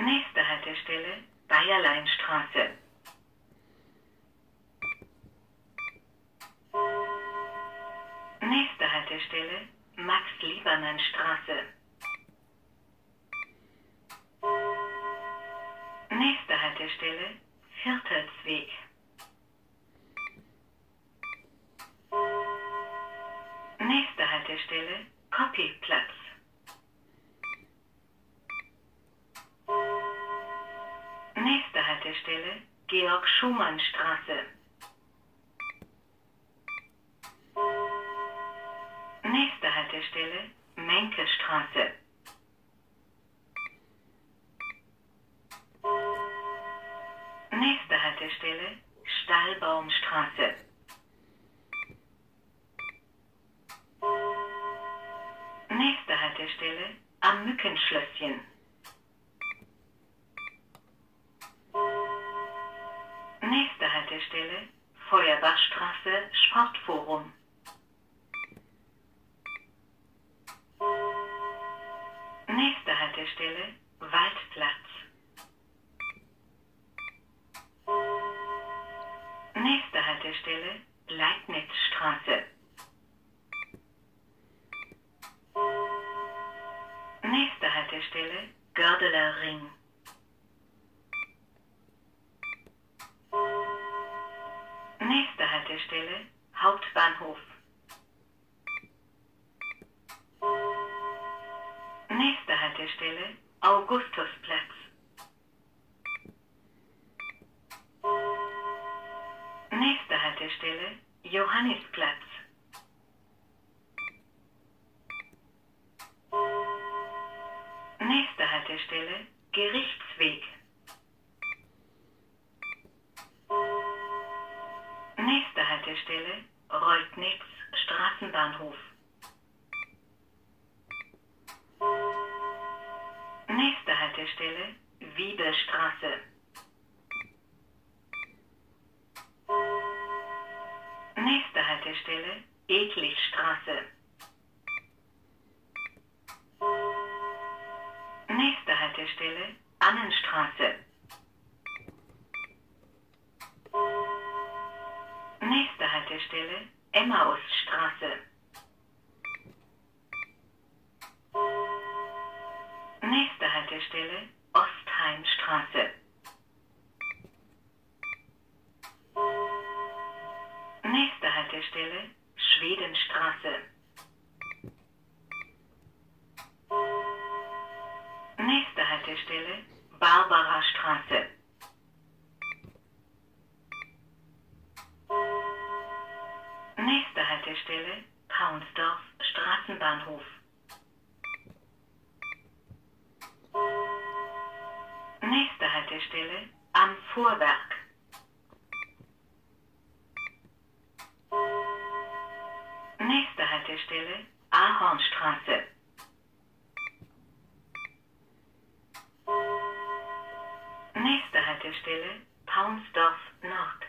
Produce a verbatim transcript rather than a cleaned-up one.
Nächste Haltestelle, Bayerleinstraße. Nächste Haltestelle, Max-Liebermann-Straße. Nächste Haltestelle, Viertelsweg. Nächste Haltestelle, Koppelplatz. Nächste Haltestelle, Georg-Schumann-Straße. Nächste Haltestelle, Menke-Straße. Nächste Haltestelle, Stahlbaumstraße. Nächste Haltestelle, Am Mückenschlösschen. Nächste Haltestelle, Feuerbachstraße, Sportforum. Nächste Haltestelle, Waldplatz. Nächste Haltestelle, Leibnizstraße. Nächste Haltestelle, Gördeler Ring. Nächste Haltestelle, Hauptbahnhof. Nächste Haltestelle, Augustusplatz. Nächste Haltestelle, Johannisplatz. Nächste Haltestelle, Gerichtsweg. Nächste Haltestelle, Reutnitz Straßenbahnhof. Nächste Haltestelle, Wiebelstraße. Nächste Haltestelle, Edlichstraße. Nächste Haltestelle, Annenstraße. Nächste Haltestelle, Emmausstraße. Nächste Haltestelle, Ostheimstraße. Nächste Haltestelle, Schwedenstraße. Nächste Haltestelle, Barbarastraße. Nächste Haltestelle, Paunsdorf Straßenbahnhof. Nächste Haltestelle, Am Vorwerk. Nächste Haltestelle, Ahornstraße. Nächste Haltestelle, Paunsdorf Nord.